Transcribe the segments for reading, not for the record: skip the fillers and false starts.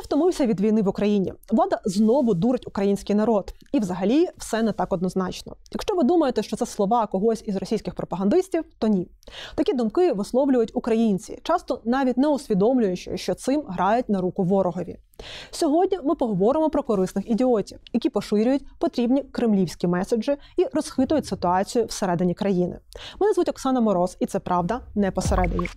втомився від війни в Україні. Влада знову дурить український народ. І взагалі все не так однозначно. Якщо ви думаєте, що це слова когось із російських пропагандистів, то ні. Такі думки висловлюють українці, часто навіть не усвідомлюючи, що цим грають на руку ворогові. Сьогодні ми поговоримо про корисних ідіотів, які поширюють потрібні кремлівські меседжі і розхитують ситуацію всередині країни. Мене звуть Оксана Мороз, і це правда не посередині.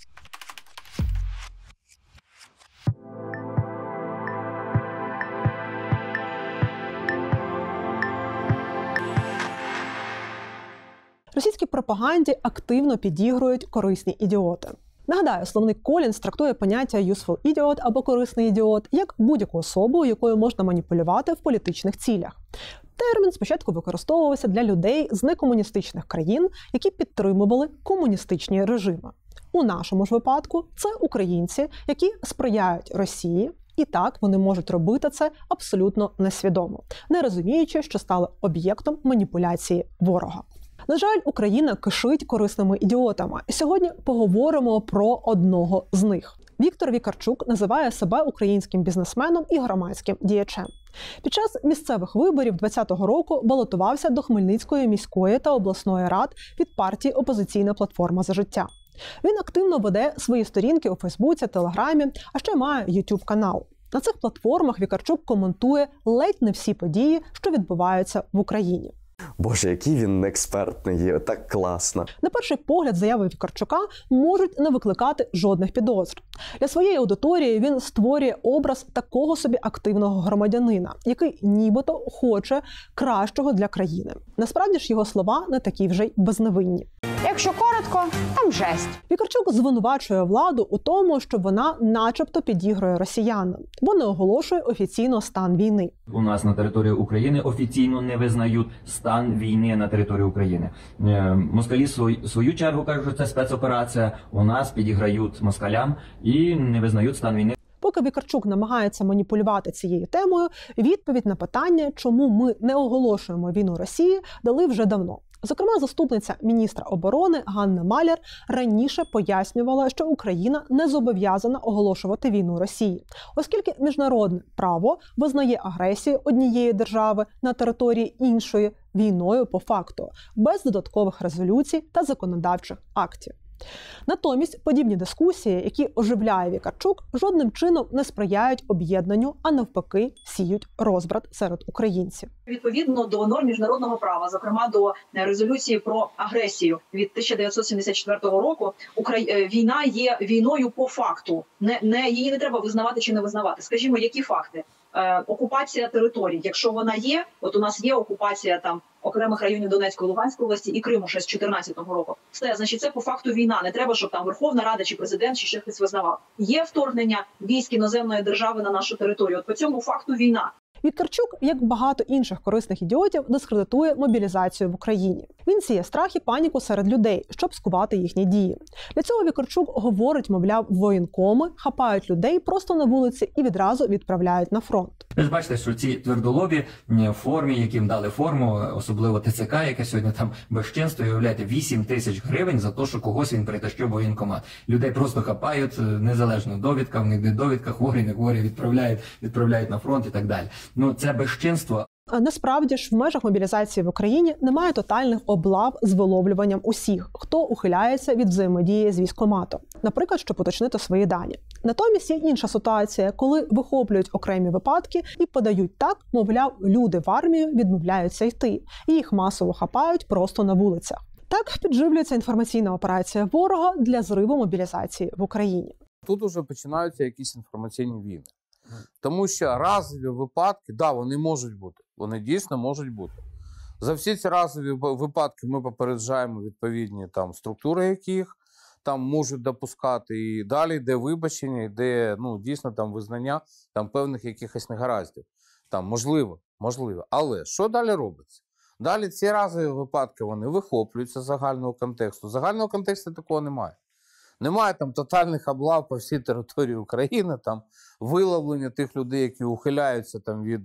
Російській пропаганді активно підігрують корисні ідіоти. Нагадаю, словник Колінс трактує поняття «useful idiot» або «корисний ідіот» як будь-яку особу, якою можна маніпулювати в політичних цілях. Термін спочатку використовувався для людей з некомуністичних країн, які підтримували комуністичні режими. У нашому ж випадку це українці, які сприяють Росії, і так вони можуть робити це абсолютно несвідомо, не розуміючи, що стали об'єктом маніпуляції ворога. На жаль, Україна кишить корисними ідіотами. І сьогодні поговоримо про одного з них. Віктор Вікарчук називає себе українським бізнесменом і громадським діячем. Під час місцевих виборів 2020 року балотувався до Хмельницької міської та обласної рад від партії «Опозиційна платформа за життя». Він активно веде свої сторінки у Фейсбуці, Телеграмі, а ще має YouTube-канал. На цих платформах Вікарчук коментує ледь не всі події, що відбуваються в Україні. Боже, який він експертний, так класно. На перший погляд, заяви Вікарчука можуть не викликати жодних підозр. Для своєї аудиторії він створює образ такого собі активного громадянина, який нібито хоче кращого для країни. Насправді ж його слова не такі вже й безневинні. Якщо коротко, там жесть. Вікарчук звинувачує владу у тому, що вона начебто підігрує росіянам, бо не оголошує офіційно стан війни. У нас на території України офіційно не визнають стан війни на території України. Москалі свою чергу кажуть, що це спецоперація, у нас підіграють москалям і не визнають стан війни. Поки Вікарчук намагається маніпулювати цією темою, відповідь на питання, чому ми не оголошуємо війну Росії, дали вже давно. Зокрема, заступниця міністра оборони Ганна Маляр раніше пояснювала, що Україна не зобов'язана оголошувати війну Росії, оскільки міжнародне право визнає агресію однієї держави на території іншої війною по факту, без додаткових резолюцій та законодавчих актів. Натомість подібні дискусії, які оживляє Вікарчук, жодним чином не сприяють об'єднанню, а навпаки сіють розбрат серед українців. Відповідно до норм міжнародного права, зокрема до резолюції про агресію від 1974 року, війна є війною по факту. Її не треба визнавати чи не визнавати. Скажімо, які факти? Окупація територій. Якщо вона є, от у нас є окупація там окремих районів Донецької, Луганської області і Криму ще з 2014 року. Все, значить, це по факту війна. Не треба, щоб там Верховна Рада чи президент чи ще хтось визнавав. Є вторгнення військ іноземної держави на нашу територію. От по цьому факту війна. Вікарчук, як багато інших корисних ідіотів, дискредитує мобілізацію в Україні. Він сіє страх і паніку серед людей, щоб скувати їхні дії. Для цього Вікарчук говорить, мовляв, воєнкоми хапають людей просто на вулиці і відразу відправляють на фронт. Ви ж бачите, що ці твердолобі в формі, яким дали форму, особливо ТЦК, яке сьогодні там безчинство, і уявляєте, 8 тисяч гривень за те, що когось він притащив воєнкомат. Людей просто хапають, незалежно довідка, в них де довідка, хворі, не хворі, відправляють на фронт і так далі. Ну, це безчинство. Насправді ж, в межах мобілізації в Україні немає тотальних облав з виловлюванням усіх, хто ухиляється від взаємодії з військкоматом, наприклад, щоб уточнити свої дані. Натомість є інша ситуація, коли вихоплюють окремі випадки і подають так, мовляв, люди в армію відмовляються йти, і їх масово хапають просто на вулицях. Так підживлюється інформаційна операція ворога для зриву мобілізації в Україні. Тут уже починаються якісь інформаційні війни. Тому що разові випадки, да, вони можуть бути. Вони дійсно можуть бути. За всі ці разові випадки ми попереджаємо відповідні там структури, яких там можуть допускати. І далі йде вибачення, йде дійсно там визнання там певних якихось негараздів. Там можливо. Але що далі робиться? Далі ці разові випадки, вони вихоплюються з загального контексту. Загального контексту такого немає. Немає там тотальних облав по всій території України, там виловлення тих людей, які ухиляються там від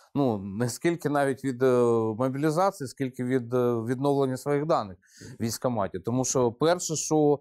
не скільки навіть від мобілізації, скільки від відновлення своїх даних в військкоматі. Тому що перше,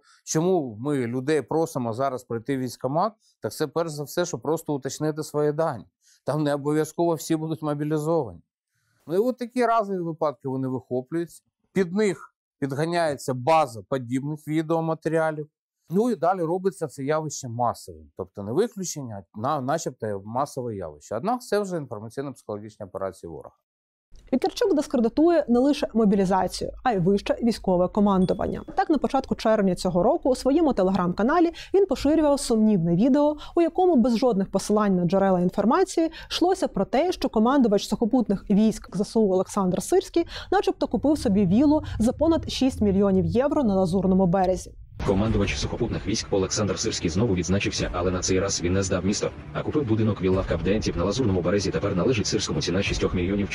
чому ми людей просимо зараз прийти в військкомат, так це перш за все, щоб просто уточнити свої дані. Там не обов'язково всі будуть мобілізовані. І от такі разові випадки вони вихоплюються. Під них підганяється база подібних відеоматеріалів. І далі робиться це явище масовим. Тобто не виключення, а начебто масове явище. Однак це вже інформаційно-психологічні операції ворога. Вікторчук дискредитує не лише мобілізацію, а й вище військове командування. Так, на початку червня цього року у своєму телеграм-каналі він поширював сумнівне відео, у якому без жодних посилань на джерела інформації йшлося про те, що командувач сухопутних військ ЗСУ Олександр Сирський начебто купив собі віллу за понад 6 мільйонів євро на Лазурному березі. Командувач сухопутних військ Олександр Сирський знову відзначився, але на цей раз він не здав місто, а купив будинок вілла в Капденці на Лазурному березі. Тепер належить Сирському, ціна 6 мільйонів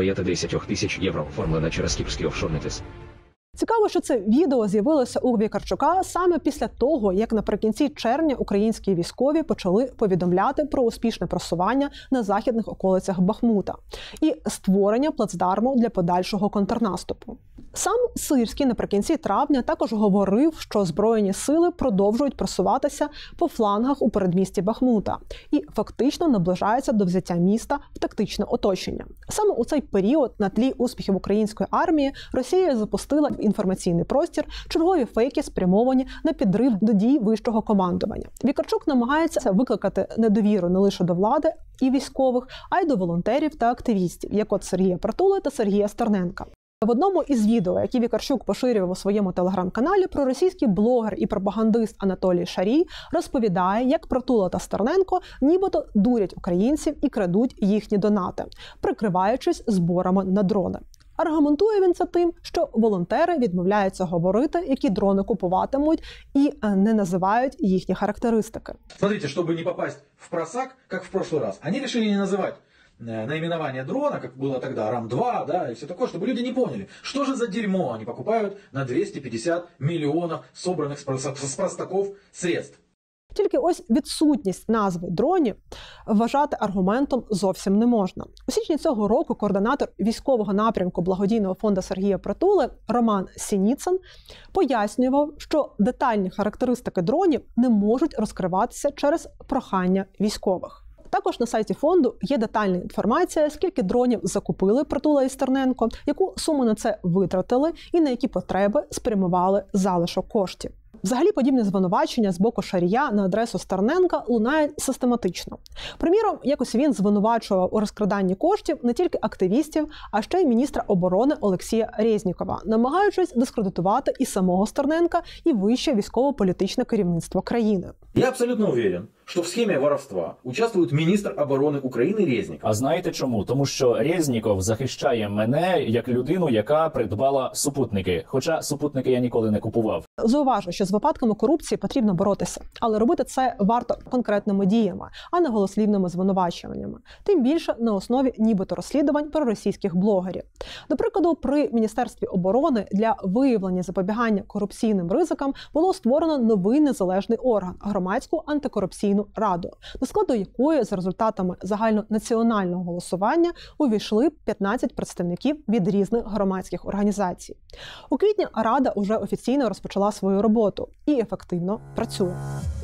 450 тисяч євро, оформлена через кіпрський офшорний ТИС. Цікаво, що це відео з'явилося у Вікторчука саме після того, як наприкінці червня українські військові почали повідомляти про успішне просування на західних околицях Бахмута і створення плацдарму для подальшого контрнаступу. Сам Сирський наприкінці травня також говорив, що Збройні сили продовжують просуватися по флангах у передмісті Бахмута і фактично наближаються до взяття міста в тактичне оточення. Саме у цей період на тлі успіхів української армії Росія запустила в інформаційний простір чергові фейки, спрямовані на підрив до дій вищого командування. Вікторчук намагається викликати недовіру не лише до влади і військових, а й до волонтерів та активістів, як от Сергія Притули та Сергія Стерненка. В одному із відео, які Вікторчук поширював у своєму телеграм-каналі, проросійський блогер і пропагандист Анатолій Шарій розповідає, як Притула та Стерненко нібито дурять українців і крадуть їхні донати, прикриваючись зборами на дрони. Аргументує він це тим, що волонтери відмовляються говорити, які дрони купуватимуть, і не називають їхні характеристики. Смотрите, чтобы не попасть в просак, как в прошлый раз, они решили не называть наименование дрона, как было тогда, РАМ-2, да, и все такое, чтобы люди не поняли, что же за дерьмо они покупают на 250 миллионов собранных с простаков средств. Тільки ось відсутність назви дронів вважати аргументом зовсім не можна. У січні цього року координатор військового напрямку благодійного фонду Сергія Притули Роман Сініцин пояснював, що детальні характеристики дронів не можуть розкриватися через прохання військових. Також на сайті фонду є детальна інформація, скільки дронів закупили Притула і Стерненко, яку суму на це витратили і на які потреби спрямували залишок коштів. Взагалі, подібне звинувачення з боку Шарія на адресу Стерненка лунають систематично. Приміром, якось він звинувачував у розкраданні коштів не тільки активістів, а ще й міністра оборони Олексія Резнікова, намагаючись дискредитувати і самого Стерненка, і вище військово-політичне керівництво країни. Я абсолютно уверен, що в схемі воровства участвує міністр оборони України Резніков. А знаєте чому? Тому що Резніков захищає мене як людину, яка придбала супутники. Хоча супутники я ніколи не купував. Зауважу, що з випадками корупції потрібно боротися, але робити це варто конкретними діями, а не голослівними звинувачуваннями. Тим більше на основі нібито розслідувань проросійських блогерів. До прикладу, при Міністерстві оборони для виявлення запобігання корупційним ризикам було створено новий незалежний орган – Громадську антикорупційну раду, до складу якої за результатами загальнонаціонального голосування увійшли 15 представників від різних громадських організацій. У квітні рада уже офіційно розпочала свою роботу і ефективно працює.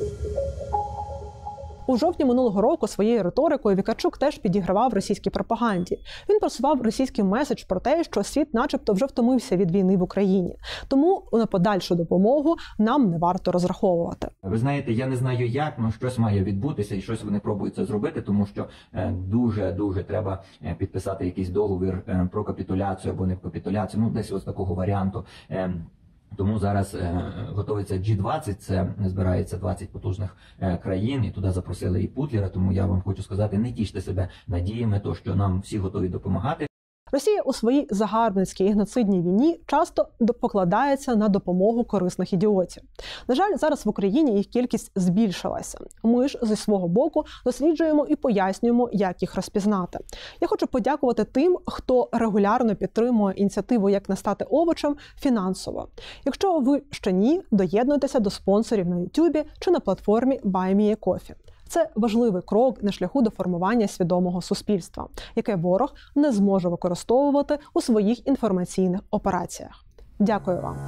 У жовтні минулого року своєю риторикою Вікторчук теж підігравав російській пропаганді. Він просував російський меседж про те, що світ начебто вже втомився від війни в Україні. Тому на подальшу допомогу нам не варто розраховувати. Ви знаєте, я не знаю як, але щось має відбутися і щось вони пробують це зробити, тому що дуже треба підписати якийсь договір про капітуляцію або не капітуляцію, ну десь ось такого варіанту. Тому зараз готується G20, це збирається 20 потужних країн, і туди запросили і Путлера, тому я вам хочу сказати, не тіште себе надіями, то що нам всі готові допомагати. Росія у своїй загарбницькій і геноцидній війні часто покладається на допомогу корисних ідіотів. На жаль, зараз в Україні їх кількість збільшилася. Ми ж зі свого боку досліджуємо і пояснюємо, як їх розпізнати. Я хочу подякувати тим, хто регулярно підтримує ініціативу «Як не стати овочем» фінансово. Якщо ви ще ні, доєднуйтеся до спонсорів на YouTube чи на платформі Buy Me a Coffee. Це важливий крок на шляху до формування свідомого суспільства, яке ворог не зможе використовувати у своїх інформаційних операціях. Дякую вам.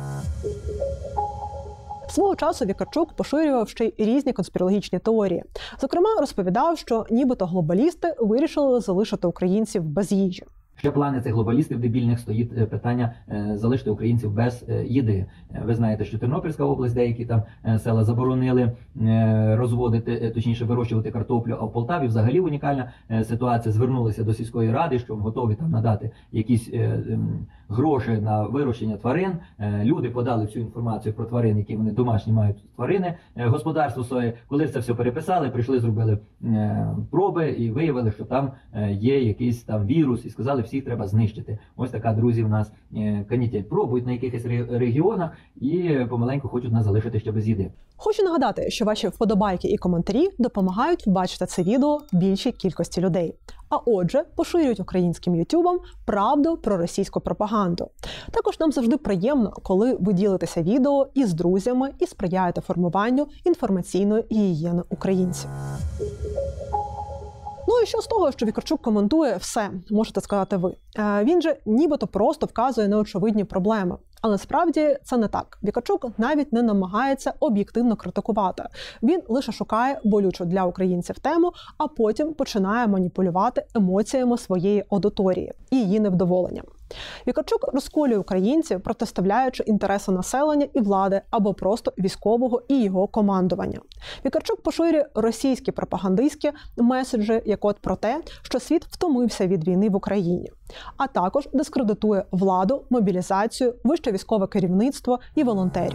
Свого часу Вікарчук поширював ще й різні конспірологічні теорії. Зокрема, розповідав, що нібито глобалісти вирішили залишити українців без їжі. Ще плани цих глобалістів дебільних стоїть питання залишити українців без їди. Ви знаєте, що Тернопільська область, деякі там села заборонили розводити, точніше вирощувати картоплю, а в Полтаві взагалі унікальна ситуація. Звернулися до сільської ради, що готові там надати якісь гроші на вирощення тварин. Люди подали всю інформацію про тварин, які вони домашні мають тварини, господарство своє. Коли це все переписали, прийшли, зробили проби і виявили, що там є якийсь там вірус, і сказали, всіх треба знищити. Ось така, друзі, в нас канітель. Пробують на якихось регіонах і помаленьку хочуть нас залишити ще без їди. Хочу нагадати, що ваші вподобайки і коментарі допомагають побачити це відео більшій кількості людей. А отже, поширюють українським ютубом правду про російську пропаганду. Також нам завжди приємно, коли ви ділитеся відео із друзями і сприяєте формуванню інформаційної гігієни українців. Ну і що з того, що Вікарчук коментує все, можете сказати ви. Він же нібито просто вказує на очевидні проблеми. Але справді це не так. Вікарчук навіть не намагається об'єктивно критикувати. Він лише шукає болючу для українців тему, а потім починає маніпулювати емоціями своєї аудиторії і її невдоволенням. Вікарчук розколює українців, протиставляючи інтереси населення і влади або просто військового і його командування. Вікарчук поширює російські пропагандистські меседжі, як от про те, що світ втомився від війни в Україні, а також дискредитує владу, мобілізацію, вище військове керівництво і волонтерів.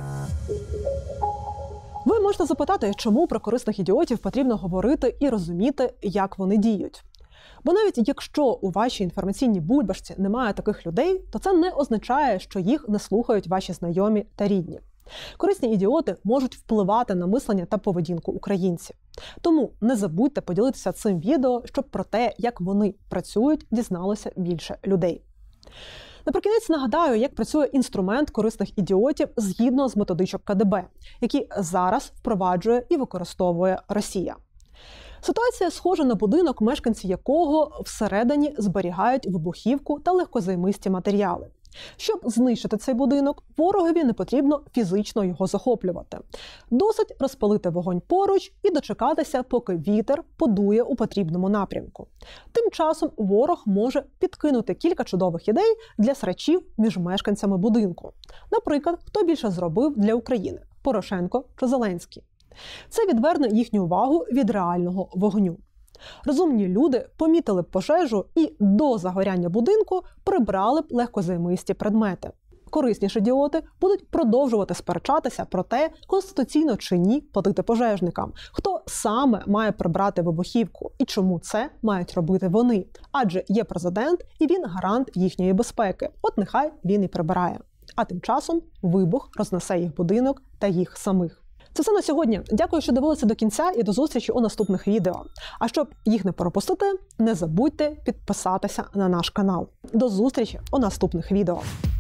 Ви можете запитати, чому про корисних ідіотів потрібно говорити і розуміти, як вони діють. Бо навіть якщо у вашій інформаційній бульбашці немає таких людей, то це не означає, що їх не слухають ваші знайомі та рідні. Корисні ідіоти можуть впливати на мислення та поведінку українців. Тому не забудьте поділитися цим відео, щоб про те, як вони працюють, дізналося більше людей. Наприкінець нагадаю, як працює інструмент корисних ідіотів згідно з методичок КДБ, які зараз впроваджує і використовує Росія. Ситуація схожа на будинок, мешканці якого всередині зберігають вибухівку та легкозаймисті матеріали. Щоб знищити цей будинок, ворогові не потрібно фізично його захоплювати. Досить розпалити вогонь поруч і дочекатися, поки вітер подує у потрібному напрямку. Тим часом ворог може підкинути кілька чудових ідей для срачів між мешканцями будинку. Наприклад, хто більше зробив для України – Порошенко чи Зеленський. Це відверне їхню увагу від реального вогню. Розумні люди помітили б пожежу і до загоряння будинку прибрали б легкозаймисті предмети. Корисні ж ідіоти будуть продовжувати сперечатися про те, конституційно чи ні платити пожежникам, хто саме має прибрати вибухівку і чому це мають робити вони. Адже є президент і він гарант їхньої безпеки. От нехай він і прибирає. А тим часом вибух рознесе їх будинок та їх самих. Це все на сьогодні. Дякую, що дивилися до кінця і до зустрічі у наступних відео. А щоб їх не пропустити, не забудьте підписатися на наш канал. До зустрічі у наступних відео.